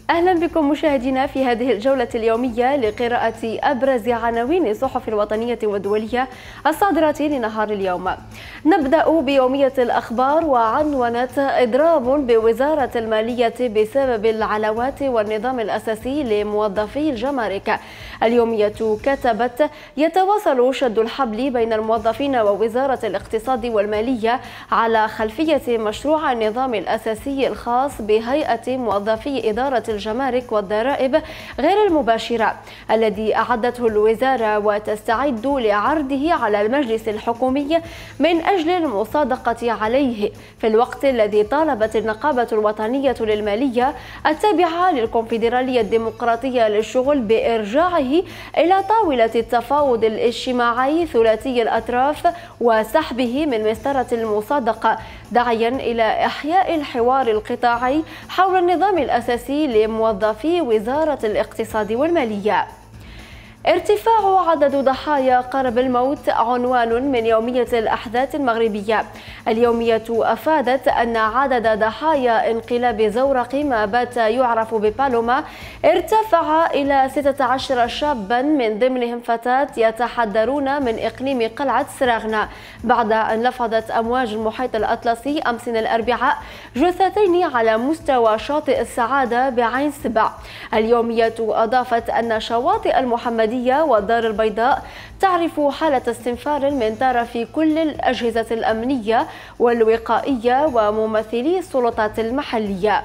أهلا بكم مشاهدينا في هذه الجولة اليومية لقراءة أبرز عناوين الصحف الوطنية والدولية الصادرة لنهار اليوم. نبدأ بيومية الأخبار وعنونت إضراب بوزارة المالية بسبب العلاوات والنظام الأساسي لموظفي الجمارك. اليومية كتبت: يتواصل شد الحبل بين الموظفين ووزارة الاقتصاد والمالية على خلفية مشروع النظام الأساسي الخاص بهيئة موظفي إدارة الجمارك والضرائب غير المباشرة الذي أعدته الوزارة وتستعد لعرضه على المجلس الحكومي من أجل المصادقة عليه، في الوقت الذي طالبت النقابة الوطنية للمالية التابعة للكونفدرالية الديمقراطية للشغل بإرجاعه إلى طاولة التفاوض الاجتماعي ثلاثي الأطراف وسحبه من مسطرة المصادقة، داعيا إلى إحياء الحوار القطاعي حول النظام الأساسي لموظفي وزارة الاقتصاد والمالية. ارتفاع عدد ضحايا قرب الموت عنوان من يومية الأحداث المغربية. اليومية أفادت أن عدد ضحايا انقلاب زورقي ما بات يعرف ببالوما ارتفع إلى 16 شابا، من ضمنهم فتاة يتحدرون من إقليم قلعة سراغنا، بعد أن لفظت أمواج المحيط الأطلسي أمس الأربعاء جثتين على مستوى شاطئ السعادة بعين سبع. اليومية أضافت أن شواطئ المحمدية والدار البيضاء تعرف حالة استنفار من طرف كل الأجهزة الأمنية والوقائية وممثلي السلطات المحلية.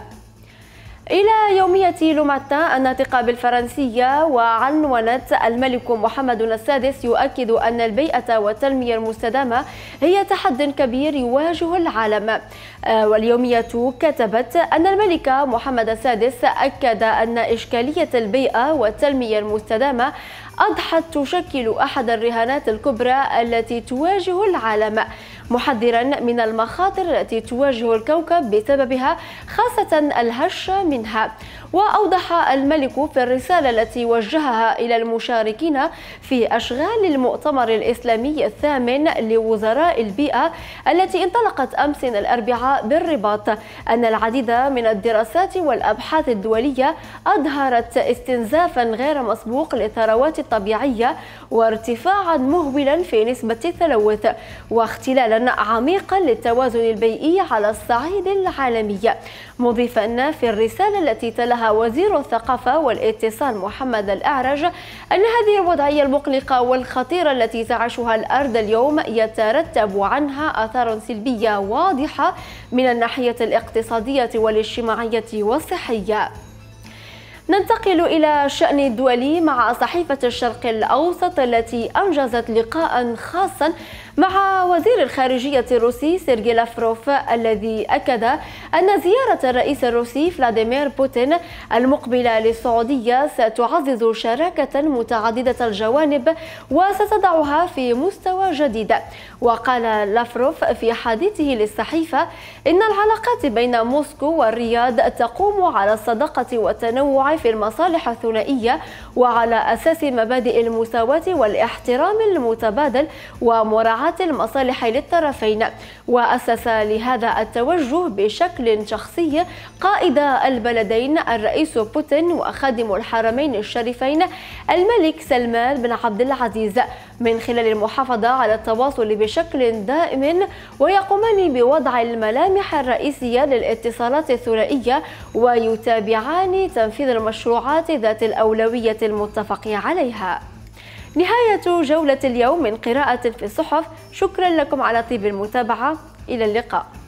إلى يومية لوماتان الناطقة بالفرنسية، وعنونت: الملك محمد السادس يؤكد أن البيئة والتنمية المستدامة هي تحد كبير يواجه العالم. واليومية كتبت أن الملك محمد السادس أكد أن إشكالية البيئة والتنمية المستدامة أضحت تشكل أحد الرهانات الكبرى التي تواجه العالم، محذرا من المخاطر التي تواجه الكوكب بسببها، خاصة الهش منها. وأوضح الملك في الرسالة التي وجهها إلى المشاركين في أشغال المؤتمر الإسلامي الثامن لوزراء البيئة التي انطلقت أمس الأربعاء بالرباط أن العديد من الدراسات والأبحاث الدولية أظهرت استنزافا غير مسبوق للثروات الطبيعية وارتفاعا مهولا في نسبة التلوث واختلالا عميقا للتوازن البيئي على الصعيد العالمي، مضيفا في الرسالة التي تلاها وزير الثقافة والاتصال محمد الأعرج أن هذه الوضعية المقلقة والخطيرة التي تعيشها الأرض اليوم يترتب عنها آثار سلبية واضحة من الناحية الاقتصادية والاجتماعية والصحية. ننتقل إلى الشأن الدولي مع صحيفة الشرق الأوسط التي أنجزت لقاء خاصا مع وزير الخارجية الروسي سيرجي لافروف، الذي أكد أن زيارة الرئيس الروسي فلاديمير بوتين المقبلة للسعودية ستعزز شراكة متعددة الجوانب وستضعها في مستوى جديد. وقال لافروف في حديثه للصحيفة إن العلاقات بين موسكو والرياض تقوم على الصداقة والتنوع في المصالح الثنائية وعلى أساس مبادئ المساواة والاحترام المتبادل ومراعاة المصالح للطرفين. وأسس لهذا التوجه بشكل شخصي قائد البلدين الرئيس بوتين وخادم الحرمين الشريفين الملك سلمان بن عبد العزيز، من خلال المحافظة على التواصل بشكل دائم، ويقومان بوضع الملامح الرئيسية للاتصالات الثنائية ويتابعان تنفيذ المشروعات ذات الأولوية المتفق عليها. نهاية جولة اليوم من قراءة في الصحف. شكرا لكم على طيب المتابعة. إلى اللقاء.